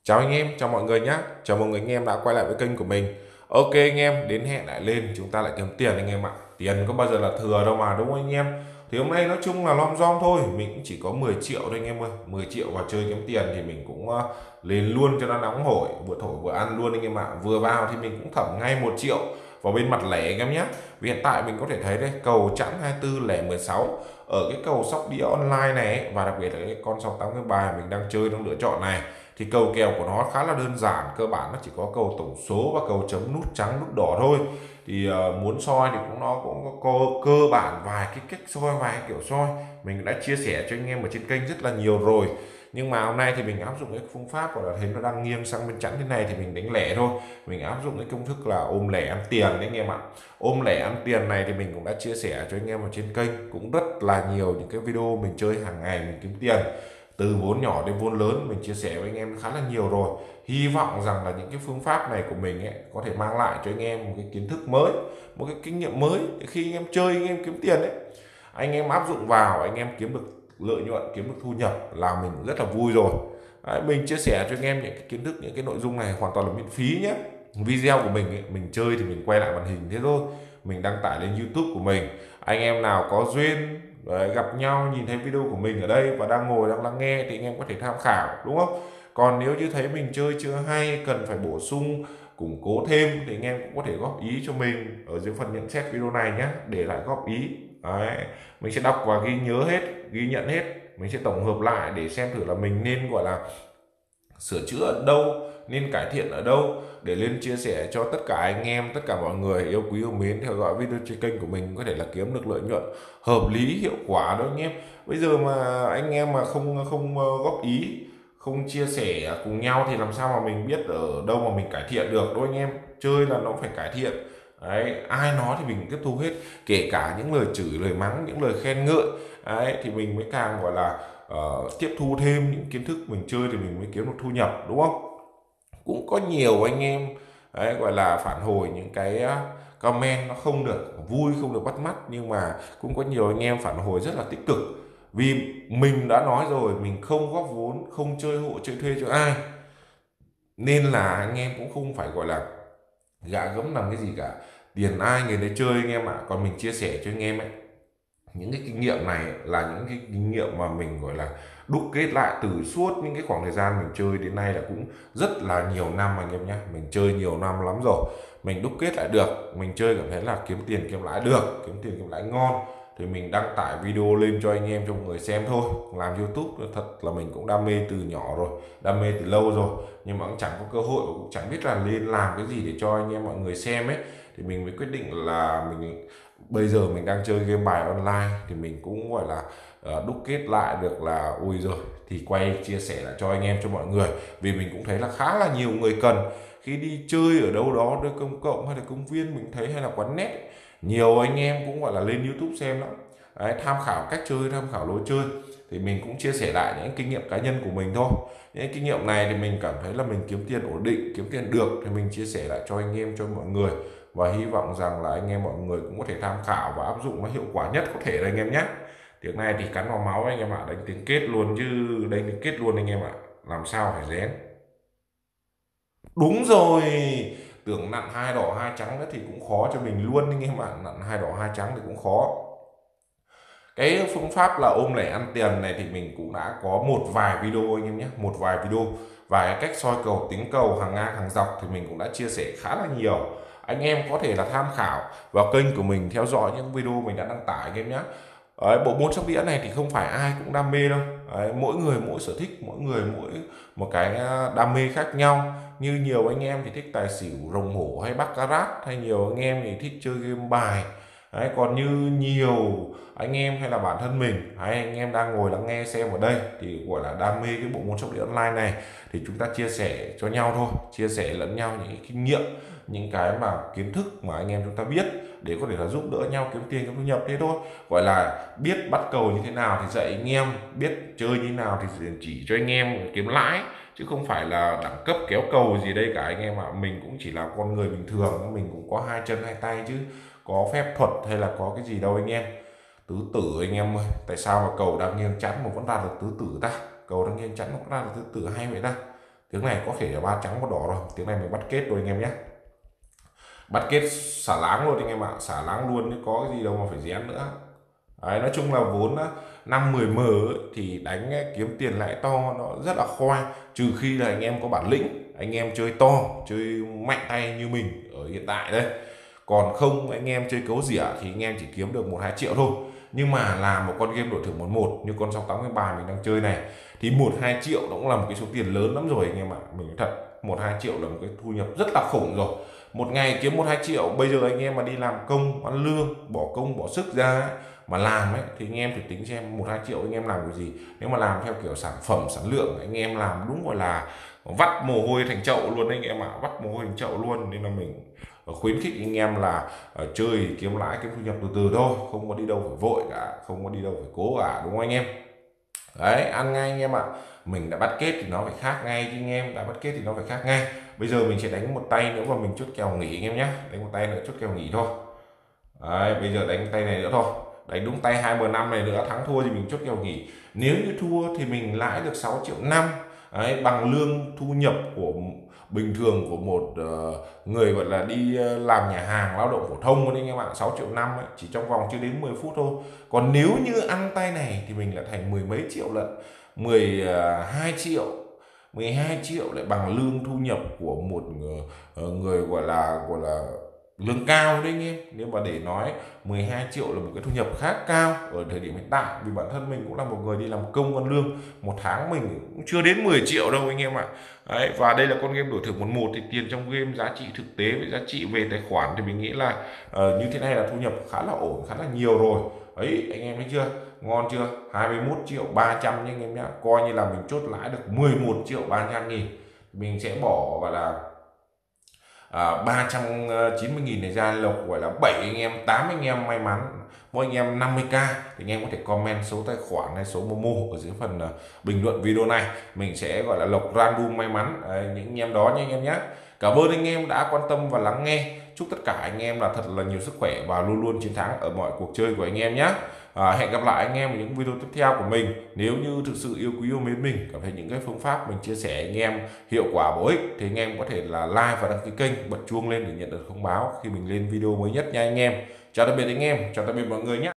Chào anh em, chào mọi người nhé. Chào mừng anh em đã quay lại với kênh của mình. Ok anh em, đến hẹn lại lên chúng ta lại kiếm tiền anh em ạ. Tiền có bao giờ là thừa đâu mà, đúng không anh em? Thì hôm nay nói chung là lom rom thôi, mình cũng chỉ có 10 triệu thôi anh em ơi. 10 triệu vào chơi kiếm tiền thì mình cũng lên luôn cho nó nóng hổi, vừa thổi vừa ăn luôn anh em ạ. Vừa vào thì mình cũng thẩm ngay 1 triệu vào bên mặt lẻ anh em nhé. Vì hiện tại mình có thể thấy đây, cầu chẵn 24 lẻ 16 ở cái cầu sóc đĩa online này ấy, và đặc biệt là cái con 68 cái bài mình đang chơi, đang lựa chọn này, thì cầu kèo của nó khá là đơn giản, cơ bản nó chỉ có cầu tổng số và cầu chấm nút trắng nút đỏ thôi. Thì muốn soi thì nó cũng có cơ bản vài cái cách soi, vài cái kiểu soi mình đã chia sẻ cho anh em ở trên kênh rất là nhiều rồi. Nhưng mà hôm nay thì mình áp dụng cái phương pháp gọi là thấy nó đang nghiêng sang bên chẵn thế này thì mình đánh lẻ thôi. Mình áp dụng cái công thức là ôm lẻ ăn tiền đấy anh em ạ. Ôm lẻ ăn tiền này thì mình cũng đã chia sẻ cho anh em ở trên kênh cũng rất là nhiều những cái video mình chơi hàng ngày mình kiếm tiền từ vốn nhỏ đến vốn lớn, mình chia sẻ với anh em khá là nhiều rồi. Hy vọng rằng là những cái phương pháp này của mình ấy có thể mang lại cho anh em một cái kiến thức mới, một cái kinh nghiệm mới khi anh em chơi, anh em kiếm tiền đấy, anh em áp dụng vào anh em kiếm được lợi nhuận, kiếm được thu nhập là mình rất là vui rồi. Đấy, mình chia sẻ cho anh em những cái kiến thức, những cái nội dung này hoàn toàn là miễn phí nhé. Video của mình ấy, mình chơi thì mình quay lại màn hình thế thôi, mình đăng tải lên YouTube của mình. Anh em nào có duyên đấy, gặp nhau nhìn thấy video của mình ở đây và đang ngồi đang lắng nghe thì anh em có thể tham khảo, đúng không? Còn nếu như thấy mình chơi chưa hay, cần phải bổ sung củng cố thêm thì anh em cũng có thể góp ý cho mình ở dưới phần nhận xét video này nhé, để lại góp ý. Đấy, mình sẽ đọc và ghi nhớ hết, ghi nhận hết, mình sẽ tổng hợp lại để xem thử là mình nên gọi là sửa chữa ở đâu, nên cải thiện ở đâu, để lên chia sẻ cho tất cả anh em, tất cả mọi người yêu quý yêu mến theo dõi video trên kênh của mình có thể là kiếm được lợi nhuận hợp lý, hiệu quả đó anh em. Bây giờ mà anh em mà không không góp ý, không chia sẻ cùng nhau thì làm sao mà mình biết ở đâu mà mình cải thiện được, đúng anh em? Chơi là nó phải cải thiện. Đấy, ai nói thì mình tiếp thu hết, kể cả những lời chửi, lời mắng, những lời khen ngợi. Đấy, thì mình mới càng gọi là tiếp thu thêm những kiến thức mình chơi thì mình mới kiếm được thu nhập, đúng không? Cũng có nhiều anh em đấy, gọi là phản hồi những cái comment nó không được vui, không được bắt mắt, nhưng mà cũng có nhiều anh em phản hồi rất là tích cực. Vì mình đã nói rồi, mình không góp vốn, không chơi hộ chơi thuê cho ai, nên là anh em cũng không phải gọi là gạ gẫm làm cái gì cả, tiền ai người đấy chơi anh em ạ. Còn mình chia sẻ cho anh em ấy, những cái kinh nghiệm này là những cái kinh nghiệm mà mình gọi là đúc kết lại từ suốt những cái khoảng thời gian mình chơi đến nay, là cũng rất là nhiều năm anh em nhé. Mình chơi nhiều năm lắm rồi, mình đúc kết lại được, mình chơi cảm thấy là kiếm tiền kiếm lãi được, kiếm tiền kiếm lãi ngon thì mình đăng tải video lên cho anh em, cho mọi người xem thôi. Làm YouTube thật là mình cũng đam mê từ nhỏ rồi, đam mê từ lâu rồi, nhưng mà cũng chẳng có cơ hội, cũng chẳng biết là nên làm cái gì để cho anh em mọi người xem ấy. Thì mình mới quyết định là mình bây giờ mình đang chơi game bài online thì mình cũng gọi là đúc kết lại được là ui rồi, thì quay chia sẻ lại cho anh em, cho mọi người. Vì mình cũng thấy là khá là nhiều người cần, khi đi chơi ở đâu đó nơi công cộng hay là công viên mình thấy, hay là quán net ấy, nhiều anh em cũng gọi là lên YouTube xem lắm. Đấy, tham khảo cách chơi, tham khảo lối chơi, thì mình cũng chia sẻ lại những kinh nghiệm cá nhân của mình thôi. Những kinh nghiệm này thì mình cảm thấy là mình kiếm tiền ổn định, kiếm tiền được thì mình chia sẻ lại cho anh em, cho mọi người, và hy vọng rằng là anh em mọi người cũng có thể tham khảo và áp dụng nó hiệu quả nhất có thể, anh em nhé. Tiếng này thì cắn vào máu anh em ạ, đánh tiếng kết luôn chứ, đánh tiếng kết luôn anh em ạ, làm sao phải rén. Đúng rồi, tưởng nặn hai đỏ hai trắng nữa thì cũng khó cho mình luôn anh em ạ, nặn hai đỏ hai trắng thì cũng khó. Cái phương pháp là ôm lẻ ăn tiền này thì mình cũng đã có một vài video anh em nhé, một vài video, và cái cách soi cầu, tính cầu hàng ngang hàng dọc thì mình cũng đã chia sẻ khá là nhiều. Anh em có thể là tham khảo vào kênh của mình, theo dõi những video mình đã đăng tải anh em nhé. Đấy, bộ môn sóc đĩa này thì không phải ai cũng đam mê đâu. Đấy, mỗi người mỗi sở thích, mỗi người mỗi một cái đam mê khác nhau. Như nhiều anh em thì thích tài xỉu, rồng hổ hay baccarat, hay nhiều anh em thì thích chơi game bài. Đấy, còn như nhiều anh em hay là bản thân mình hay anh em đang ngồi lắng nghe xem ở đây thì gọi là đam mê cái bộ môn sóc đĩa online này, thì chúng ta chia sẻ cho nhau thôi, chia sẻ lẫn nhau những cái kinh nghiệm, những cái mà kiến thức mà anh em chúng ta biết, để có thể là giúp đỡ nhau kiếm tiền, kiếm thu nhập thế thôi. Gọi là biết bắt cầu như thế nào thì dạy anh em, biết chơi như thế nào thì chỉ cho anh em kiếm lãi, chứ không phải là đẳng cấp kéo cầu gì đây cả anh em ạ. Mình cũng chỉ là con người bình thường, mình cũng có hai chân hai tay chứ có phép thuật hay là có cái gì đâu anh em. Tứ tử anh em ơi, tại sao mà cầu đang nghiêng chắn mà vẫn ra được tứ tử ta, cầu đang nghiêng chắn mà vẫn ra được tứ tử hay vậy ta. Tiếng này có thể là ba trắng một đỏ rồi, tiếng này mình bắt kết rồi anh em nhé. Bắt kết xả láng luôn anh em ạ, xả láng luôn chứ có cái gì đâu mà phải rén nữa. Đấy, nói chung là vốn 5-10 m ấy, thì đánh kiếm tiền lãi to nó rất là khoai, trừ khi là anh em có bản lĩnh, anh em chơi to, chơi mạnh tay như mình ở hiện tại đây. Còn không anh em chơi cấu rỉa thì anh em chỉ kiếm được 1-2 triệu thôi. Nhưng mà làm một con game đổi thưởng 1-1 như con 68 cái bài mình đang chơi này thì 1-2 triệu nó cũng là một cái số tiền lớn lắm rồi anh em ạ. Mình nói thật, 1-2 triệu là một cái thu nhập rất là khủng rồi. Một ngày kiếm 1-2 triệu, bây giờ anh em mà đi làm công ăn lương, bỏ công bỏ sức ra ấy, mà làm ấy thì anh em thử tính xem 1-2 triệu anh em làm cái gì. Nếu mà làm theo kiểu sản phẩm sản lượng, anh em làm đúng gọi là vắt mồ hôi thành chậu luôn anh em ạ, vắt mồ hôi thành chậu luôn. Nên là mình khuyến khích anh em là chơi kiếm lãi, kiếm thu nhập từ từ thôi, không có đi đâu phải vội cả, không có đi đâu phải cố cả, đúng không anh em? Đấy, ăn ngay anh em ạ. Mình đã bắt kết thì nó phải khác ngay chứ anh em, đã bắt kết thì nó phải khác ngay. Bây giờ mình sẽ đánh một tay nữa và mình chốt kèo nghỉ anh em nhé, đánh một tay nữa chốt kèo nghỉ thôi. Đấy, bây giờ đánh tay này nữa thôi, đánh đúng tay 2m5 này nữa, thắng thua thì mình chốt kèo nghỉ. Nếu như thua thì mình lãi được 6,5 triệu. Đấy, bằng lương thu nhập của bình thường của một người gọi là đi làm nhà hàng lao động phổ thông anh em ạ. 6,5 triệu ấy, chỉ trong vòng chưa đến 10 phút thôi. Còn nếu như ăn tay này thì mình lại thành mười mấy triệu lận, 12 triệu, 12 triệu lại bằng lương thu nhập của một người gọi là lương cao đấy anh em. Nếu mà để nói 12 triệu là một cái thu nhập khá cao ở thời điểm hiện tại, vì bản thân mình cũng là một người đi làm công ăn lương, một tháng mình cũng chưa đến 10 triệu đâu anh em ạ. Đấy, và đây là con game đổi thưởng 1-1 thì tiền trong game giá trị thực tế với giá trị về tài khoản thì mình nghĩ là như thế này là thu nhập khá là ổn, khá là nhiều rồi. Ấy anh em thấy chưa, ngon chưa? 21,3 triệu nha anh em nhá, coi như là mình chốt lãi được 11,3 triệu nghìn. Mình sẽ bỏ gọi là 390.000 này ra lộc gọi là 7 anh em, 8 anh em may mắn, mỗi anh em 50k thì anh em có thể comment số tài khoản hay số Momo ở dưới phần bình luận video này, mình sẽ gọi là lộc random may mắn những anh em đó nha anh em nhé. Cảm ơn anh em đã quan tâm và lắng nghe. Chúc tất cả anh em là thật là nhiều sức khỏe và luôn luôn chiến thắng ở mọi cuộc chơi của anh em nhé. Hẹn gặp lại anh em ở những video tiếp theo của mình. Nếu như thực sự yêu quý yêu mến mình, cảm thấy những cái phương pháp mình chia sẻ anh em hiệu quả bổ ích thì anh em có thể là like và đăng ký kênh, bật chuông lên để nhận được thông báo khi mình lên video mới nhất nha anh em. Chào tạm biệt anh em, chào tạm biệt mọi người nhé.